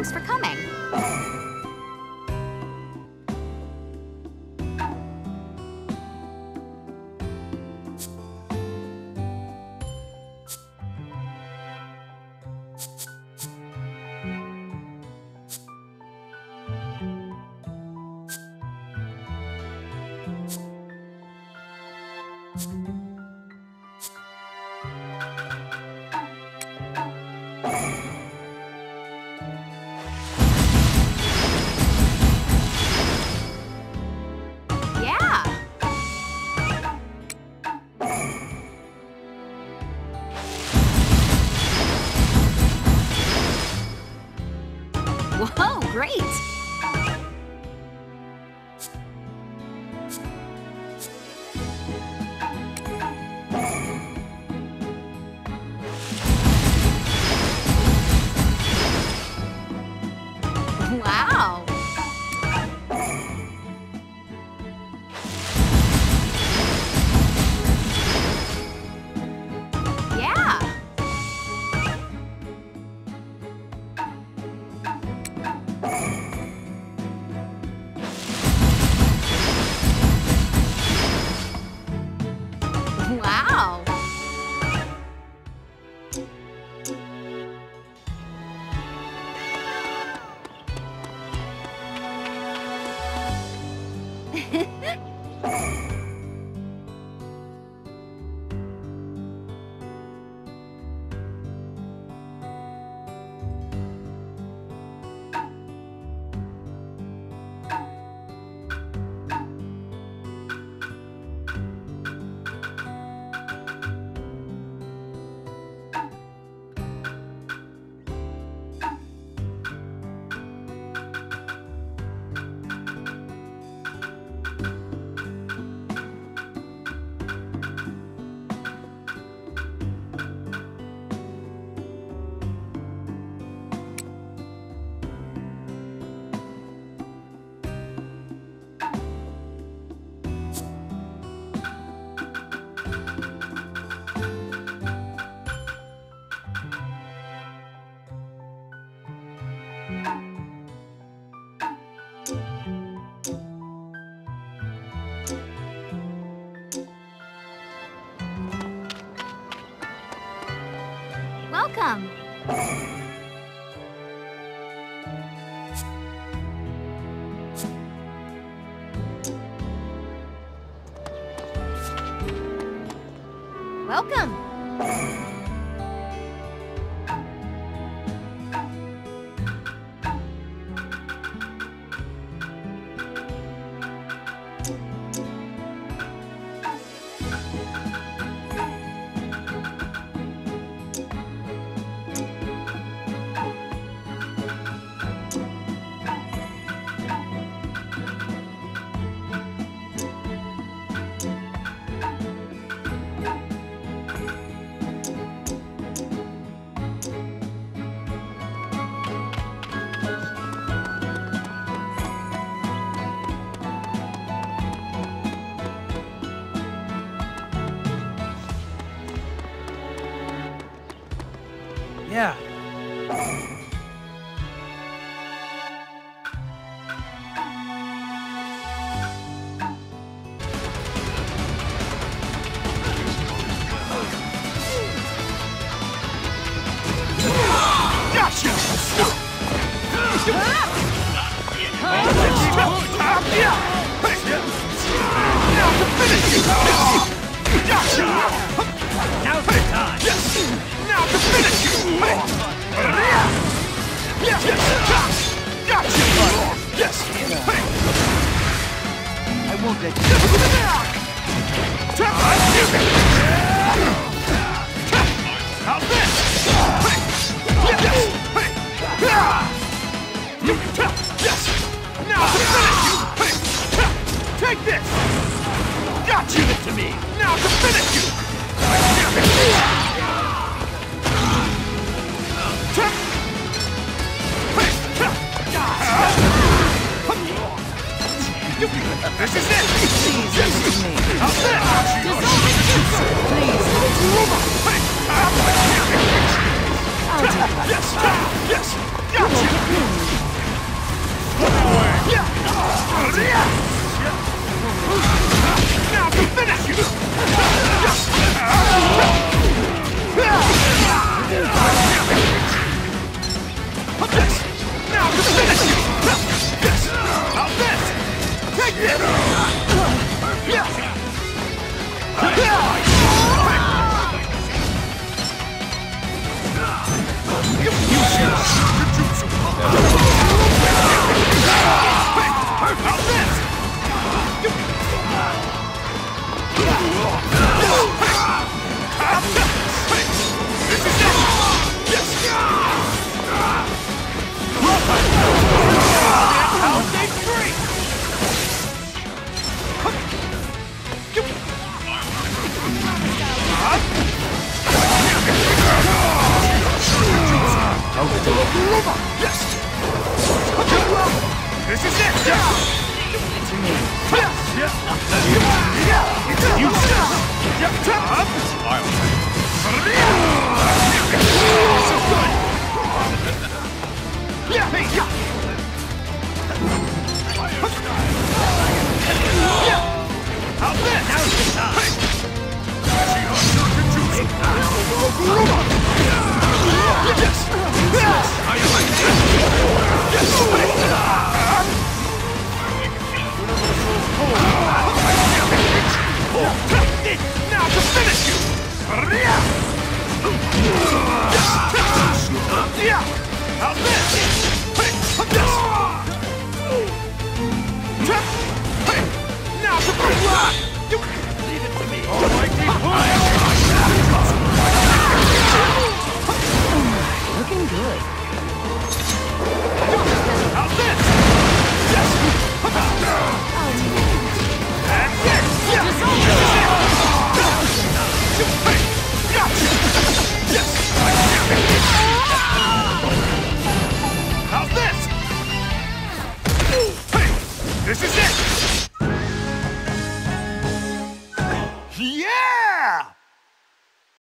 Thanks for coming. Whoa, great! Wow! Yeah! Wow! Welcome! Welcome! Yeah. Gotcha! Now to finish you! Gotcha! Now's the time! Yes! Now to finish you! Yes! Gotcha! Yes! I won't let you. How's this? Yes! Now to finish you! Take this! Got you! Give it to me! Now to finish you! This is it! Please listen to me. How's this? Dissolving jutsu! Please. Yes! Yes! Got you! finish you! This! Now to finish you! This! How this? Take this! This is it! To me. Now to finish you! How's this? Now to leave it to me! Looking good. How's this? And this! How's this? This is it!